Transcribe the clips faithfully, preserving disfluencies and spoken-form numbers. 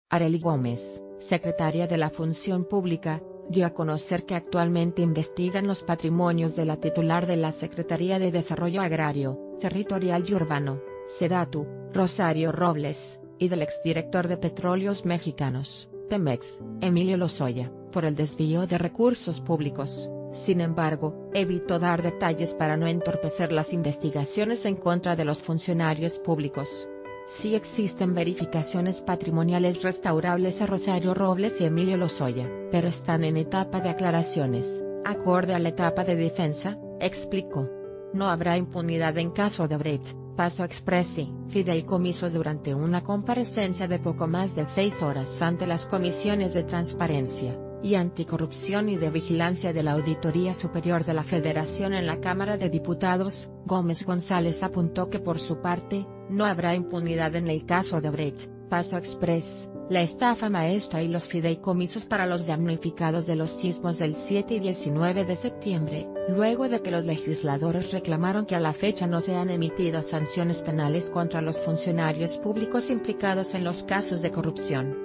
Arely Gómez, secretaria de la Función Pública, dio a conocer que actualmente investigan los patrimonios de la titular de la Secretaría de Desarrollo Agrario, Territorial y Urbano, SEDATU, Rosario Robles, y del exdirector de Petróleos Mexicanos, Pemex, Emilio Lozoya, por el desvío de recursos públicos. Sin embargo, evitó dar detalles para no entorpecer las investigaciones en contra de los funcionarios públicos. Sí existen verificaciones patrimoniales restaurables a Rosario Robles y Emilio Lozoya, pero están en etapa de aclaraciones, acorde a la etapa de defensa, explicó. No habrá impunidad en caso de Odebrecht, Paso Express y fideicomisos durante una comparecencia de poco más de seis horas ante las comisiones de Transparencia y Anticorrupción y de Vigilancia de la Auditoría Superior de la Federación en la Cámara de Diputados. Gómez González apuntó que por su parte, no habrá impunidad en el caso de Odebrecht, Paso Express, la estafa maestra y los fideicomisos para los damnificados de los sismos del siete y diecinueve de septiembre, luego de que los legisladores reclamaron que a la fecha no se han emitido sanciones penales contra los funcionarios públicos implicados en los casos de corrupción.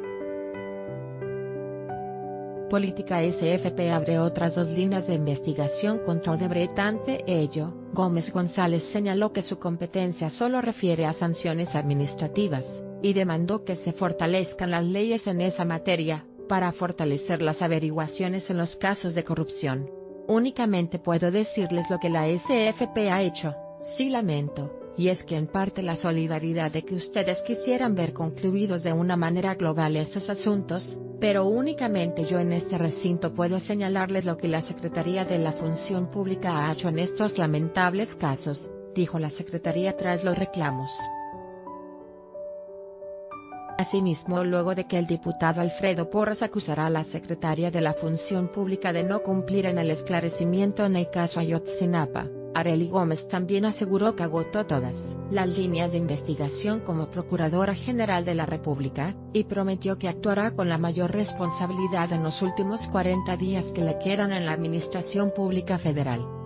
Política S F P abre otras dos líneas de investigación contra Odebrecht. Ante ello, Gómez González señaló que su competencia solo refiere a sanciones administrativas, y demandó que se fortalezcan las leyes en esa materia, para fortalecer las averiguaciones en los casos de corrupción. Únicamente puedo decirles lo que la S F P ha hecho, sí lamento, y es que en parte la solidaridad de que ustedes quisieran ver concluidos de una manera global estos asuntos, pero únicamente yo en este recinto puedo señalarles lo que la Secretaría de la Función Pública ha hecho en estos lamentables casos, dijo la Secretaría tras los reclamos. Asimismo, luego de que el diputado Alfredo Porras acusara a la Secretaría de la Función Pública de no cumplir en el esclarecimiento en el caso Ayotzinapa, Arely Gómez también aseguró que agotó todas las líneas de investigación como Procuradora General de la República, y prometió que actuará con la mayor responsabilidad en los últimos cuarenta días que le quedan en la Administración Pública Federal.